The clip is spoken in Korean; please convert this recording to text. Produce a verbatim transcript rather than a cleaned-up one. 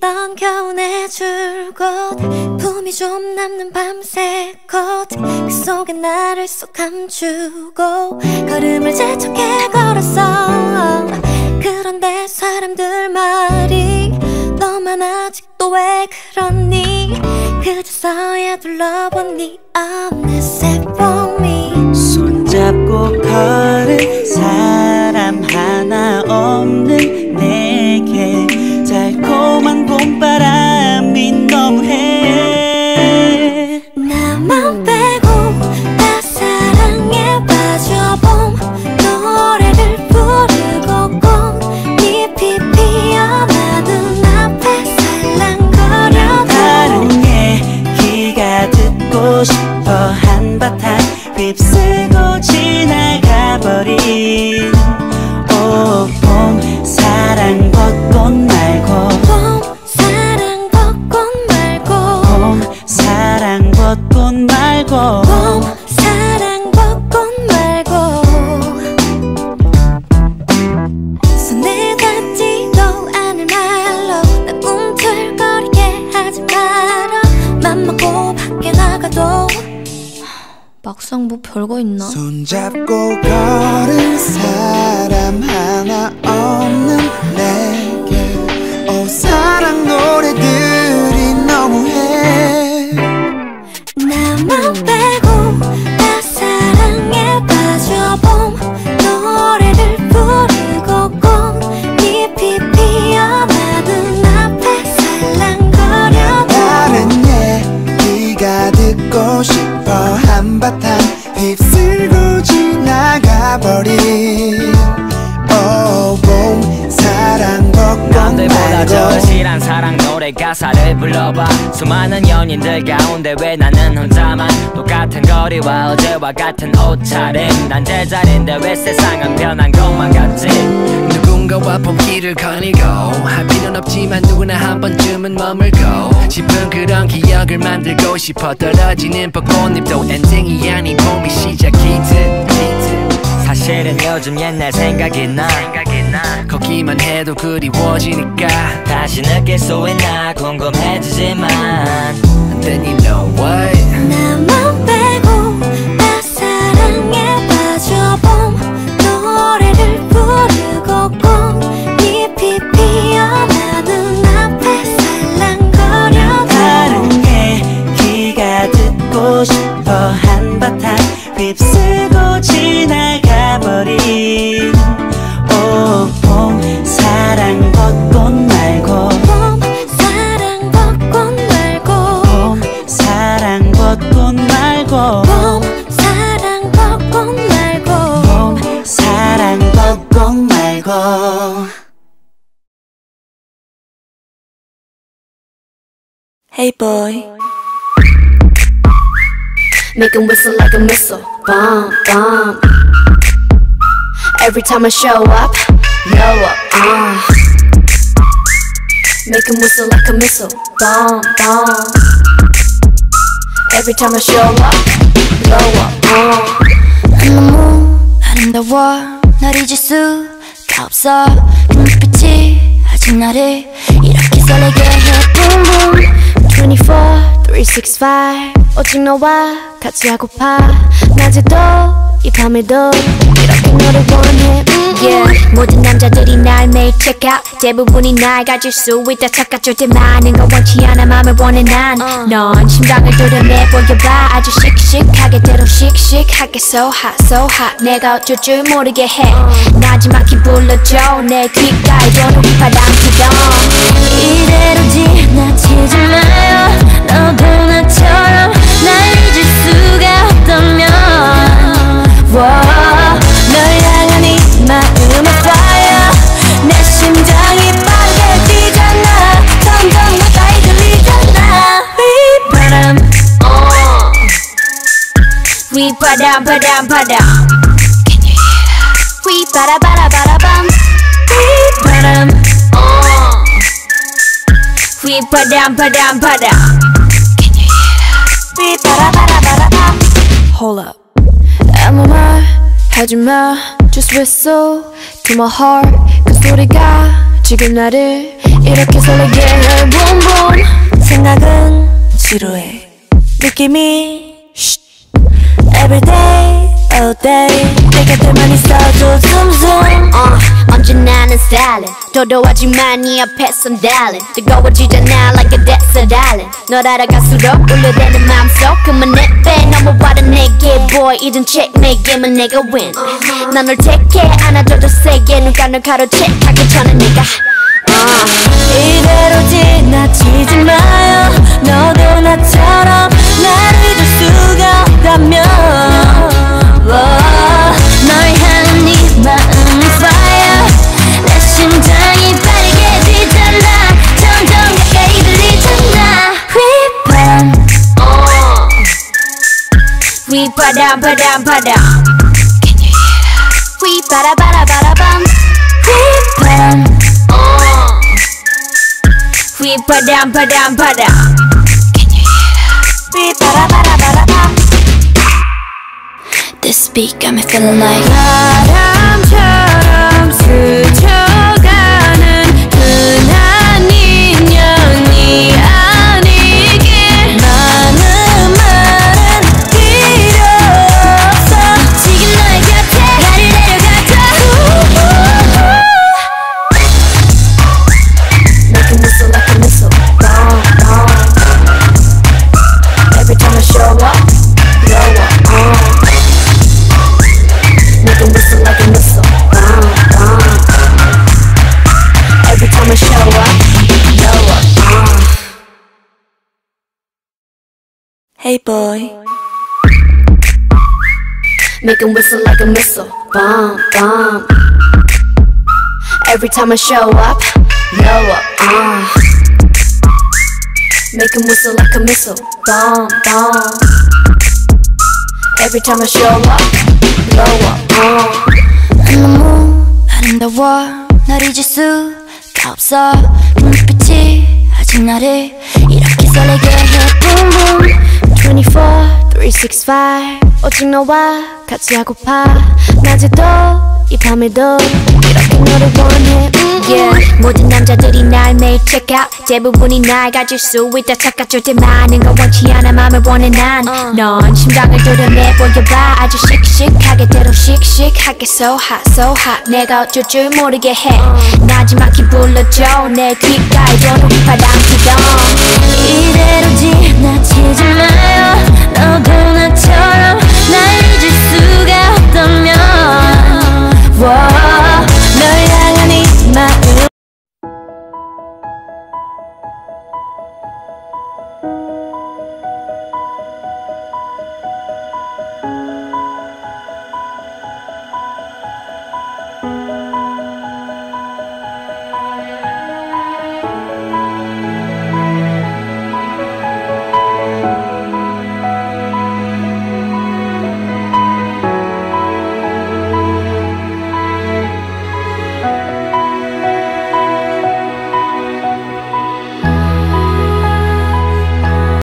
번 겨우내 줄곳 품이 좀 남는 밤새 컷그 속에 나를 쏙 감추고 걸음을 재촉해 걸었어. 그런데 사람들 말이 너만 아직도 왜 그러니 그저서야 둘러본 네 어느새 봄이 손잡고 걸은 사람 하나 없는 내게 달콤한 봄바람이 너무해. 나만 빼고 다 사랑에 빠져봄 노래를 부르고 꽃잎이 피어나 눈앞에 살랑거려 다른 얘기가 듣고 싶어 한바탕 휩쓸고 지나가버린 오 봄 사랑 벚꽃 말고 봄 사랑 벚꽃 말고 봄 사랑 벚꽃 말고 봄 사랑 벚꽃 말고 손에 닿지도 않을 말로 난 꿈틀거리게 하지 마라. 맘먹고 밖에 나가도 막상 뭐 별거 있나? 손잡고 걸은 사람 하나 없는 내게 오 사랑 노래들이 너무해. 나만 빼고 다 사랑에 빠져봄 노래를 부르고 꽃잎이 피어나 눈앞에 살랑거려 다른 얘기가 듣고 싶어 한바탕 휩쓸고 지나가버린 오 봄 사랑 벚꽃 남들보다 말고 절실한 사랑 노래 가사를 불러봐. 수많은 연인들 가운데 왜 나는 혼자만 똑같은 거리와 어제와 같은 옷차림. 난 제자리인데 왜 세상은 변한 것만 같지. 누군가와 봄길을 거닐고 할 필요는 없지만 누구나 한 번쯤은 머물고 싶은 그런 기억을 만들고 싶어. 떨어지는 벚꽃잎도 엔딩이 아닌 봄이 시작이듯. 사실은 요즘 옛날 생각이 나 걷기만 해도 그리워지니까 다시 느낄 수 있나 궁금해지지만 Then you know what 나만 빼고 다 사랑에 빠져봄 노래를 부르고 꽃잎이 피어나 눈앞에 살랑거려 다른 얘기가 듣고 싶어 한바탕 휩쓸고 지나가버린 오 봄 사랑 벚꽃 말고 봄 사랑 벚꽃 말고 봄 사랑 벚꽃 말고 봄 사랑 벚꽃 말고 봄 사랑 벚꽃 말고 Hey boy Make 'em whistle like a missile, bomb, bomb. Every time I show up, blow up, uh. Make 'em whistle like a missile, bomb, bomb. Every time I show up, blow up, uh. 난 너무 아름다워 날 잊을 수가 없어 그 눈빛이 아직 나를 이렇게 설레게 해 Boom boom twenty-four, three sixty-five 오직 너와 같이 하고파 낮에도 이 밤에도 이렇게 너를 원해 mm-mm. Yeah, 모든 남자들이 날 매일 check out 대부분이 날 가질 수 있다 착각 절대 많은 건 원치 않아 맘을 원해 난 넌 심장을 도려내 보여봐 아주 씩씩하게 대로 씩씩하게 So hot, so hot 내가 어쩔 줄 모르게 해 나지막히 불러줘 내 귓가에 도는 바람 피던 이대로 지나치지 마요 너도 나처럼 날 잊을 수가 없다면 Whoa, 널 향한 이 마음의 fire 내 심장이 빠르게 뛰잖아 점점 가까이 들리잖아 휘바람 휘바람 바람 바람 Can you hear that? 휘바라바라바라밤 휘바람 휘바람 바람 바람 Can you hear that? 휘바라바라바라밤 Hold up 아무 말 하지마 Just whistle to my heart 그 소리가 지금 나를 이렇게 설레게 해 boom boom. 생각은 지루해 느낌이 Everyday, all day 내 곁에만 있어도 zoom uh, 언제나 난 stylin' 도도하지만 네 앞에선 darling 뜨거워지잖아 like a desert island 널 알아갈수록 울려대는 마음속 그만 내빼 넘어와라 내게 boy 이젠 checkmate 게임은 내가 win uh-huh. 난 널 택해 안아줘도 세게 눈가 널 가로채 하기 전에 내가 uh. 이대로 지나치지 마요 너도 나처럼 날 잊을 수가 없다면 널 향한 네 마음이 fire 내 심장이 빠르게 뛰잖아 점점 가까이 들리잖아 휘바람 휘바람 바람 바람 Can you hear that? 휘바라바라바라밤 휘바람 휘바람 바람 바람 Can you hear that? 삐빠라바라바라밤 This beat got me feeling like 바람처럼 스쳐가는 흔한 인연이 아니길 많은 말은 필요 없어 지금 너의 곁에 나를 데려가줘 Make a whistle like a missile Bomb, bomb Every time I show up Blow up, uh Make a whistle like a missile Bomb, bomb Every time I show up Blow up, uh Hey boy Make a whistle like a missile Bomb, bomb Every time I show up Blow up, uh Make him whistle like a missile Bomb, bomb Every time I show up Blow up, uh 너무 아름다워 날 잊을 수가 없어 그 눈빛이 아직 나를 이렇게 설레게 해 boom boom twenty-four, three sixty-five 오직 너와 같이 하고파 낮에도 이 밤에도 이렇게 너를 원해 mm, yeah. 모든 남자들이 날 매일 check out 대부분이 날 가질 수 있다 착각할 때 많은 걸 원치 않아 맘을 원해 난 넌 uh. 심장을 도려내 보여봐 아주 씩씩하게 때로 씩씩하게 so hot so hot 내가 어쩔 줄 모르게 해 uh. 나지막히 불러줘 내 귓가에 도는 바람 피던 이대로 지나치지 마요 너도 나처럼 날